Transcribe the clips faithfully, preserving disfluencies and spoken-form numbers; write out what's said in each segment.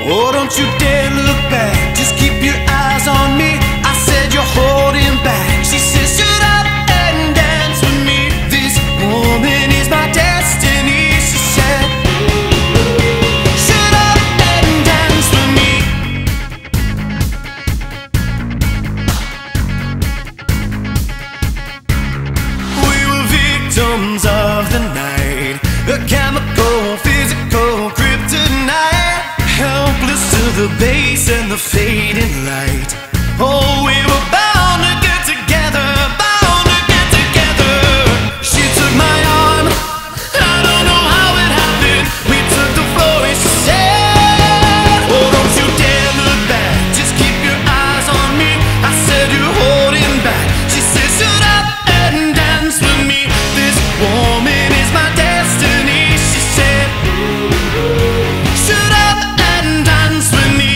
Oh, don't you dare look back, just keep your eyes on me. I said you're holding back. She says shut up and dance with me. This woman is my destiny. She said shut up and dance with me. We were victims of the night, a chemical, physical kryptonite, helpless to the bass and the fading light. Oh, we were bound to get together, bound to get together. She took my arm, I don't know how it happened. We took the floor and she said, oh, don't you dare look back, just keep your eyes on me. I said you're holding back. She said shut up and dance with me. This woman is my destiny. She said shut up and dance with me.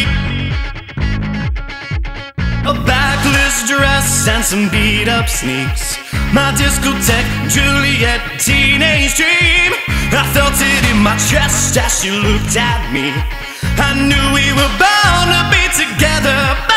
A backless dress and some beat-up sneaks, my discotheque, Juliet, teenage dream. I felt it in my chest as she looked at me. I knew we were bound to be together.